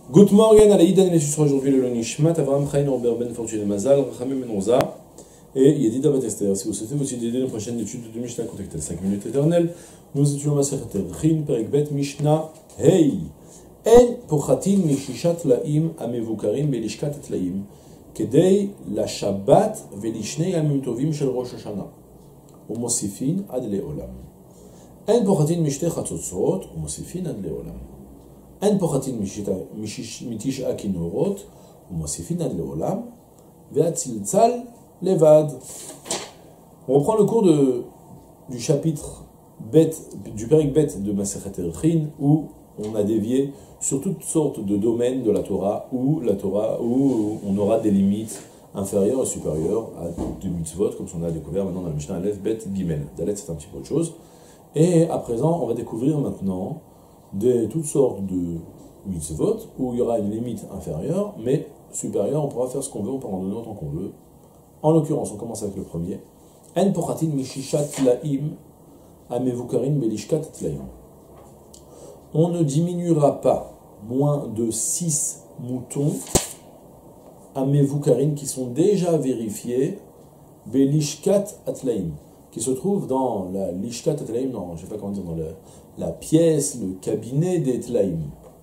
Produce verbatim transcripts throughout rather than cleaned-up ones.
Good morning, à l'Aïdan, et ce aujourd'hui le Nishmat, Avram Chaim Robert Ben Fortune Mazal, Rachamim Ben Rosa, et Yedida Batester. Si vous souhaitez aussi aider une prochaine étude de Mishnah, contactez cinq minutes éternelles. Nous étudions Masechet Erchin, Perek Bet, Mishnah, Hey! En pochatin mishishat laim amevukarim belishkat tlaim, kedei la Shabbat velishnei yamim tovim shel Rosh Hashanah, umosifin ad leolam. En pochatin mishte chatzotzot, umosifin ad leolam. En pochatin mitish'a kinorot, umosifin ad leolam, ve'atziltzal levad. On reprend le cours de, du chapitre Bet, du Perek Bet de Masechet Erchin, où on a dévié sur toutes sortes de domaines de la Torah où la Torah où on aura des limites inférieures et supérieures à des mitzvot, comme on a découvert maintenant dans la Mishnah Aleph, Bet, Gimel. Dalet, c'est un petit peu autre chose. Et à présent, on va découvrir maintenant des, toutes sortes de mitzvot où il y aura une limite inférieure, mais supérieure, on pourra faire ce qu'on veut, on pourra en donner autant qu'on veut. En l'occurrence, on commence avec le premier. En pochatin mishishat laim amevukarin belishkat tlaim. On ne diminuera pas moins de six moutons à Mevukarin qui sont déjà vérifiés, Belishkat Atlaim, qui se trouvent dans la Lishkat Atlaim, non, je ne sais pas comment dire, dans la, la pièce, le cabinet des Tlaim.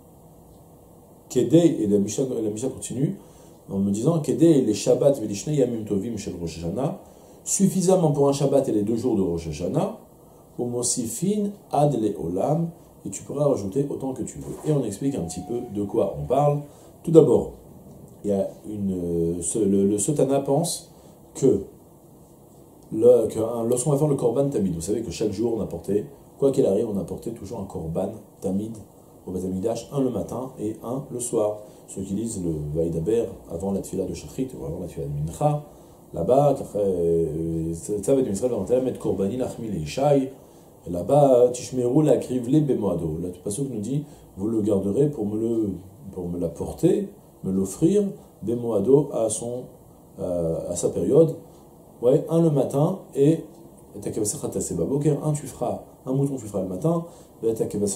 Kedei, et la Mishnah, la Mishnah continue en me disant Kedei les Shabbat Velishnei Yamim Tovim Shel Rosh Hashanah, suffisamment pour un Shabbat et les deux jours de Rosh Hashanah, Umosifin Ad Leolam, et tu pourras rajouter autant que tu veux. Et on explique un petit peu de quoi on parle. Tout d'abord, il y a une, ce, le, le Sotana pense que, le, que un, lorsqu'on va faire le Korban Tamid, vous savez que chaque jour on apportait, quoi qu'il arrive, on apportait toujours un Korban Tamid au Beth Amikdash, un le matin et un le soir. Ceux qui lisent le Vaïdaber avant la Tfila de Shachrit ou avant la Tfila de Mincha, là-bas, ça va être une Israël va mettre Korbani Lachmi Leishai. Et là-bas, Tishmeru la krivle bemoado. Le pasuk nous dit, vous le garderez pour me le, pour me l'apporter, me l'offrir bemoado à son, euh, à sa période. Ouais, un le matin et un tu feras un mouton tu feras le matin, et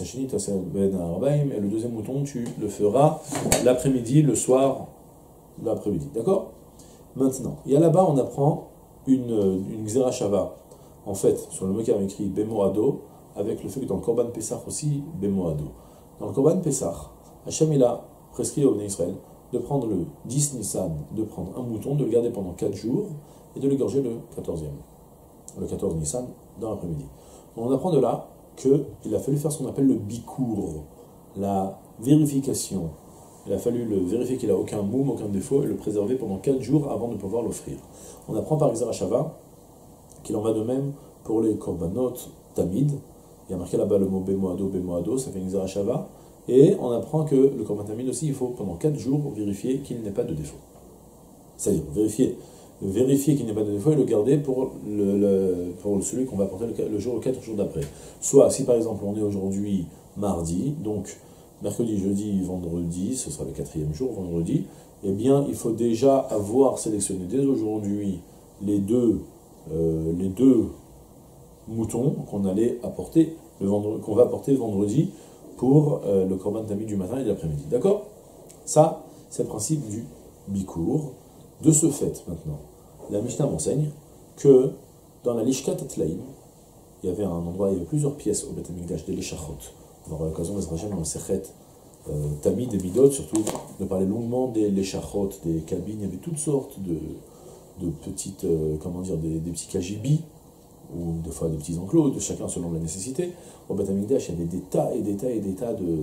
le deuxième mouton tu le feras l'après-midi, le soir, l'après-midi. D'accord? Maintenant, il y a là-bas on apprend une une Gzera Shava. En fait, sur le mot qui a écrit Bemoado, avec le fait que dans le Korban Pessah aussi, Bemoado. Dans le Korban Pessah, Hachem il a prescrit au Bnei Israël de prendre le dix Nissan, de prendre un mouton, de le garder pendant quatre jours, et de l'égorger le quatorzième. Le quatorze Nissan, dans l'après-midi. On apprend de là qu'il a fallu faire ce qu'on appelle le bikour, la vérification. Il a fallu le vérifier qu'il n'a aucun moum, aucun défaut, et le préserver pendant quatre jours avant de pouvoir l'offrir. On apprend par Gzera Shava qu'il en va de même pour les korbanot tamid. Il y a marqué là-bas le mot bemoado, bemoado, ça fait une Gzera Shava. Et on apprend que le korban tamid aussi, il faut pendant quatre jours vérifier qu'il n'ait pas de défaut. C'est-à-dire vérifier, vérifier qu'il n'ait pas de défaut et le garder pour, le, le, pour celui qu'on va apporter le, le jour, le quatre jours d'après. Soit si par exemple on est aujourd'hui mardi, donc mercredi, jeudi, vendredi, ce sera le quatrième jour, vendredi, eh bien il faut déjà avoir sélectionné dès aujourd'hui les deux Euh, les deux moutons qu'on allait apporter le vendredi, qu'on va apporter vendredi pour euh, le korban tamid du matin et de l'après-midi. D'accord? Ça, c'est le principe du bikour. De ce fait, maintenant, la Mishnah m'enseigne que dans la Lishkat Atlaim, il y avait un endroit, il y avait plusieurs pièces au Beth Amikdash, des Leshachot. On aura l'occasion de se racheter dans le Sechet euh, Tamid et Midot, surtout, de parler longuement des Leshachot, des cabines, il y avait toutes sortes de de petites, euh, comment dire, des, des petits kajibis, ou des fois des petits enclos, de chacun selon la nécessité. Au Beth Amikdash, il y avait des tas et des tas et des tas de,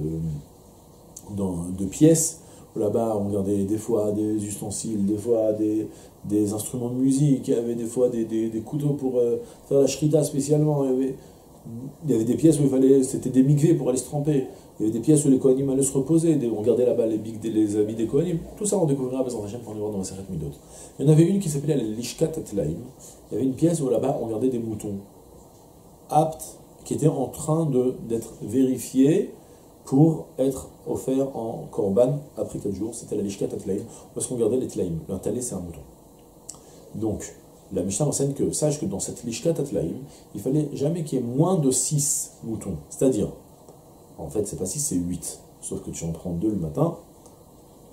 de, de pièces, où là-bas on gardait des fois des ustensiles, des fois des, des instruments de musique, il y avait des fois des, des, des couteaux pour euh, faire la shrita spécialement, il y avait, il y avait des pièces où il fallait, c'était des mikvés pour aller se tremper. Il y avait des pièces où les Kohanim allaient se reposer, on gardait là-bas les, les habits des Kohanim. Tout ça, on découvrira à Bezrat Hashem pour nous voir dans la Sechet Midot. Il y en avait une qui s'appelait la Lishkat Atlaim. Il y avait une pièce où là-bas, on gardait des moutons aptes, qui étaient en train de, d'être vérifiés pour être offerts en Korban après quatre jours. C'était la Lishkat Atlaim, parce qu'on gardait les Tlaim. Un talé, c'est un mouton. Donc, la Mishnah enseigne que, sache que dans cette Lishkat Atlaim, il fallait jamais qu'il y ait moins de six moutons. C'est-à-dire, en fait, c'est pas six, c'est huit. Sauf que tu en prends deux le matin,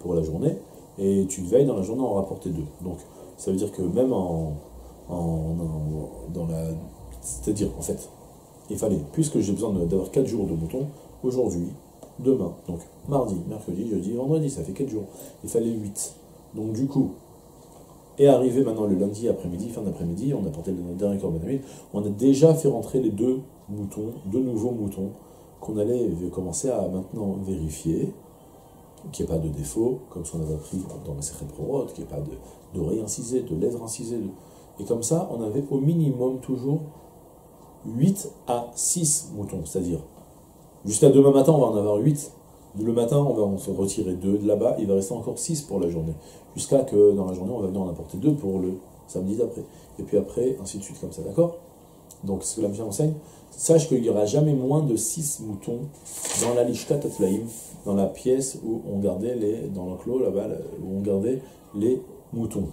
pour la journée, et tu veilles dans la journée en rapporter deux. Donc, ça veut dire que même en, en, en dans la... C'est-à-dire, en fait, il fallait, puisque j'ai besoin d'avoir quatre jours de moutons, aujourd'hui, demain, donc mardi, mercredi, jeudi, vendredi, ça fait quatre jours. Il fallait huit. Donc du coup, est arrivé maintenant le lundi après-midi, fin d'après-midi, on a porté le dernier corban tamid, on a déjà fait rentrer les deux moutons, deux nouveaux moutons, qu'on allait commencer à maintenant vérifier, qu'il n'y ait pas de défaut, comme ce qu'on avait appris dans la Sechet Prorot, qu'il n'y ait pas de- d'oreilles incisées, de lèvres incisées. de- Et comme ça, on avait au minimum toujours huit à six moutons, c'est-à-dire jusqu'à demain matin, on va en avoir huit. Le matin, on va en se retirer deux de là-bas, il va rester encore six pour la journée. Jusqu'à que dans la journée, on va venir en apporter deux pour le samedi d'après. Et puis après, ainsi de suite, comme ça, d'accord? Donc, ce que la Mishnah enseigne, sache qu'il n'y aura jamais moins de six moutons dans la Lishkat Atlaim, dans la pièce où on gardait les, dans l'enclos là-bas, où on gardait les moutons.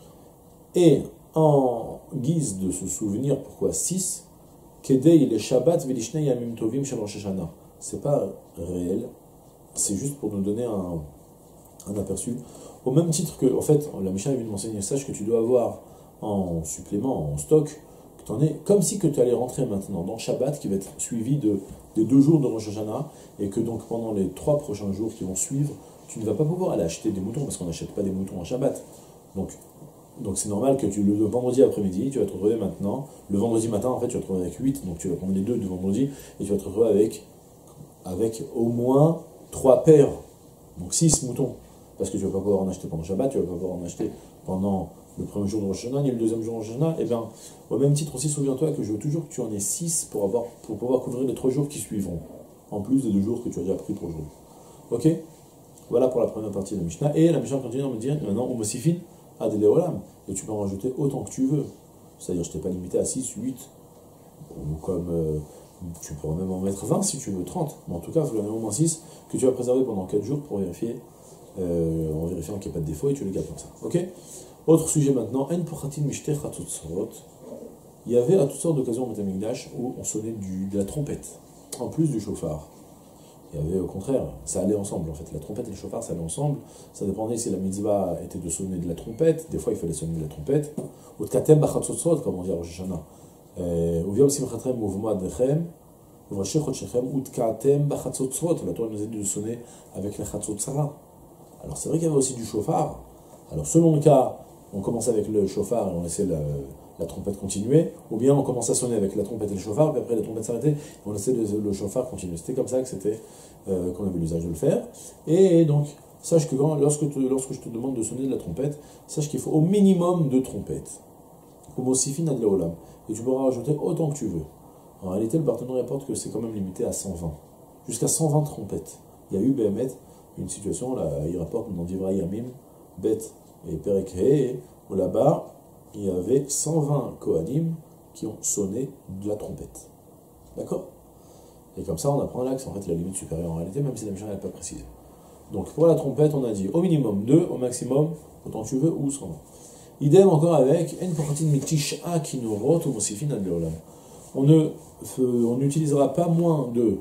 Et en guise de se souvenir, pourquoi six? Kedei les Shabbat velishnei yamim tovim shel Rosh Hashanah. C'est pas réel, c'est juste pour nous donner un, un aperçu. Au même titre que, en fait, la Mishnah vient de m'enseigner, sache que tu dois avoir en supplément, en stock, que tu en es, comme si que tu allais rentrer maintenant dans Shabbat, qui va être suivi de, des deux jours de Rosh Hashanah, et que donc pendant les trois prochains jours qui vont suivre, tu ne vas pas pouvoir aller acheter des moutons, parce qu'on n'achète pas des moutons en Shabbat. Donc, donc c'est normal que tu, le, le vendredi après-midi, tu vas te retrouver maintenant, le vendredi matin, en fait, tu vas te retrouver avec huit, donc tu vas prendre les deux du vendredi, et tu vas te retrouver avec, avec au moins trois paires, donc six moutons, parce que tu ne vas pas pouvoir en acheter pendant Shabbat, tu ne vas pas pouvoir en acheter pendant le premier jour de Rosh Hashanah, ni le deuxième jour de Rosh Hashanah. Et bien, au même titre aussi, souviens-toi que je veux toujours que tu en aies six pour, avoir, pour pouvoir couvrir les trois jours qui suivront, en plus des deux jours que tu as déjà pris pour le jour. Ok? Voilà pour la première partie de la Mishnah. Et la Mishnah continue à me dire, maintenant, on me sifine à des léolam, et tu peux en rajouter autant que tu veux. C'est-à-dire, je ne t'ai pas limité à six, huit, ou comme... Euh, tu pourras même en mettre vingt si tu veux, trente. Mais en tout cas, il faut en avoir au moins six que tu vas préserver pendant quatre jours pour vérifier, euh, en vérifiant qu'il n'y a pas de défaut, et tu les gardes comme ça. Ok? Autre sujet maintenant, En Pochatin Mishtech Ratzotzrot. Il y avait à toutes sortes d'occasions au Beth Amikdash où on sonnait du, de la trompette, en plus du chauffard. Il y avait au contraire, ça allait ensemble en fait. La trompette et le chauffard, ça allait ensemble. Ça dépendait si la mitzvah était de sonner de la trompette. Des fois, il fallait sonner de la trompette. Ou de katem bachatzotzot, comme on dit à Rosh Hashanah. Ou viom simchatrem mouvma dechem, ou vrashech chotchechem, ou de katem bachatzotzot. La Torah nous a dit de sonner avec la chatzotzara. Alors c'est vrai qu'il y avait aussi du chauffard. Alors selon le cas, on commençait avec le chauffard et on laissait la, la trompette continuer, ou bien on commençait à sonner avec la trompette et le chauffard, puis après la trompette s'arrêtait, et on laissait le, le chauffard continuer. C'était comme ça que c'était, euh, qu'on avait l'usage de le faire. Et donc, sache que quand, lorsque, te, lorsque je te demande de sonner de la trompette, sache qu'il faut au minimum deux trompettes. Et tu pourras rajouter autant que tu veux. En réalité, le partenaire rapporte que c'est quand même limité à cent vingt. Jusqu'à cent vingt trompettes. Il y a eu B M E T, une situation, là, il rapporte dans Divrei Yamim, Bet et Perek, où là-bas, il y avait cent vingt Kohanim qui ont sonné de la trompette. D'accord? Et comme ça, on apprend là que c'est en fait la limite supérieure en réalité, même si la Mishnah n'a pas précisé. Donc pour la trompette, on a dit au minimum deux, au maximum, autant que tu veux, ou cent vingt. Idem encore avec En Pochatin Mitish'a Kinorot ou Mosifin Ad Leolam. On ne on n'utilisera pas moins de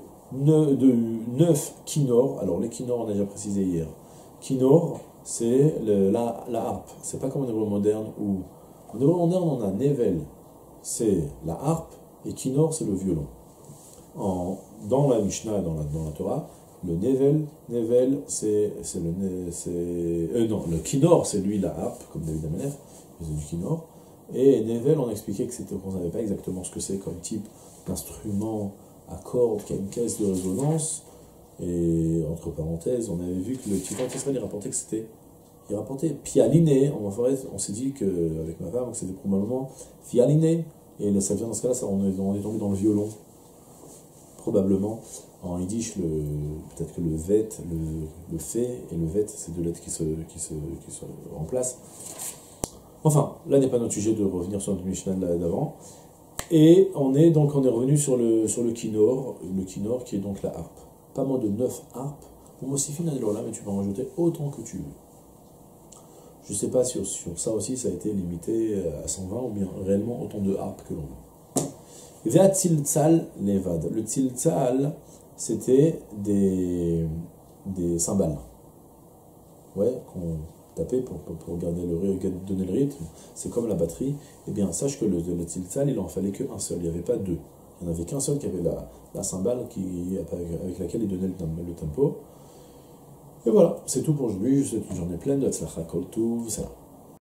neuf kinor. Alors les kinor, on a déjà précisé hier. Kinor, c'est le, la, la harpe. C'est pas comme en hébreu moderne où en hébreu moderne on a nevel, c'est la harpe, et kinor, c'est le violon. En, dans la Mishnah, dans la, dans la Torah, le nevel, nevel, c'est, c'est le, c'est, euh, non, le kinor, c'est lui la harpe, comme David Amener, c'est du kinor. Et nevel, on a expliqué que c'était, qu'on ne savait pas exactement ce que c'est comme type d'instrument à cordes qui a une caisse de résonance. Et entre parenthèses, on avait vu que le petit Israël il rapportait que c'était, il rapportait pialiné. En forêt, on s'est dit que avec ma femme que c'était probablement fialiné. Et là, ça vient dans ce cas-là, ça, on, est, on est tombé dans le violon, probablement. En yiddish, le, peut-être que le vet, le, le fait et le vet, c'est deux lettres qui se, qui se, qui se remplacent. Enfin, là n'est pas notre sujet de revenir sur notre Mishnah d'avant. Et on est donc on est revenu sur le, sur le kinor, le kinor qui est donc la harpe. Pas moins de neuf harpes. Ou aussi fin là, mais tu peux en rajouter autant que tu veux. Je ne sais pas si sur, sur ça aussi ça a été limité à cent vingt ou bien réellement autant de harpes que l'on veut. Vea tziltzal levad. Le tziltzal, c'était des, des cymbales. ouais, qu'on tapait pour, pour, pour garder le, donner le rythme, c'est comme la batterie, eh bien sache que le, le tziltzal, il en fallait qu'un seul, il n'y avait pas deux. Il n'y en avait qu'un seul qui avait la, la cymbale qui, avec laquelle il donnait le, le tempo. Et voilà, c'est tout pour aujourd'hui, je vous souhaite une journée pleine de tzlacha kol tuv, salam.